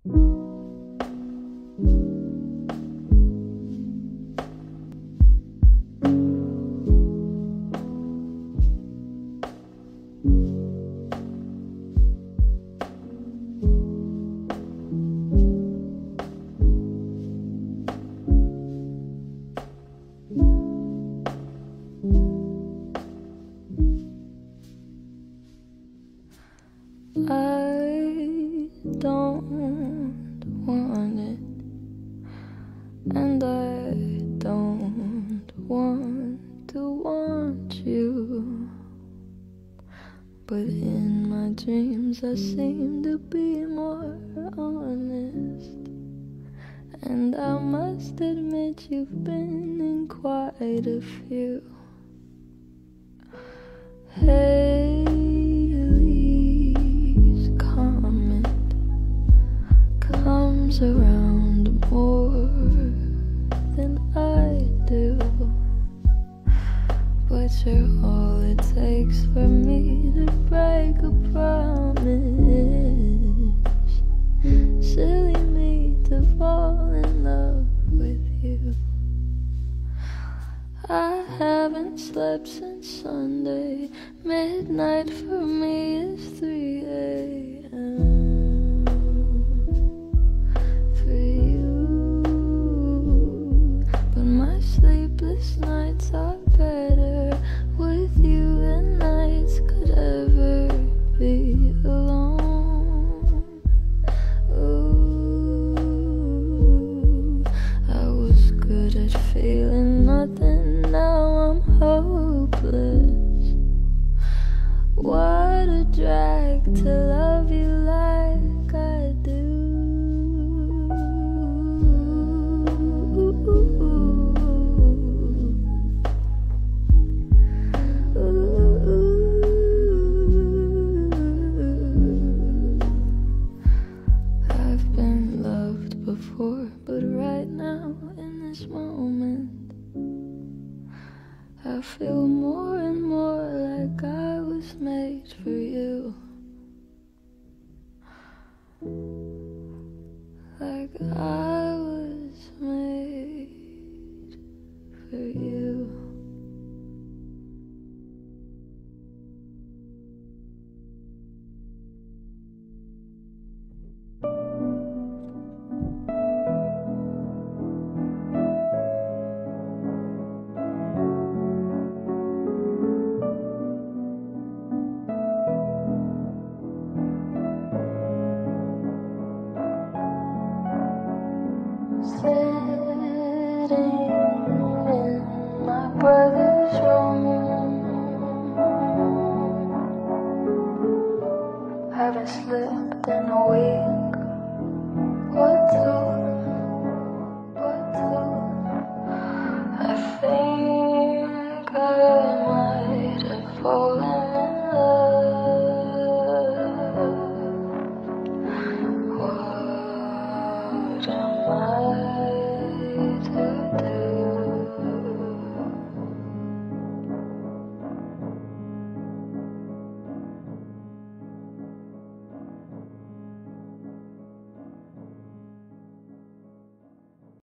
I don't want it, and I don't want to want you, but in my dreams I seem to be more honest, and I must admit you've been in quite a few. Haley's comet comes around more than I do, but you're all it takes for me to break a promise. Silly me to fall in love with you. I haven't slept since Sunday. Midnight for me is 3 a.m. for you, but my sleepless nights are better with you than nights could ever be alone. Ooh, I was good at feeling nothing, now I'm hopeless. What a drag to love you like I do. I've been loved before, but right now, in this moment, I feel more and more like I was made for you. Like I was made for you. Sitting in my brother's room, haven't slept in a week or two.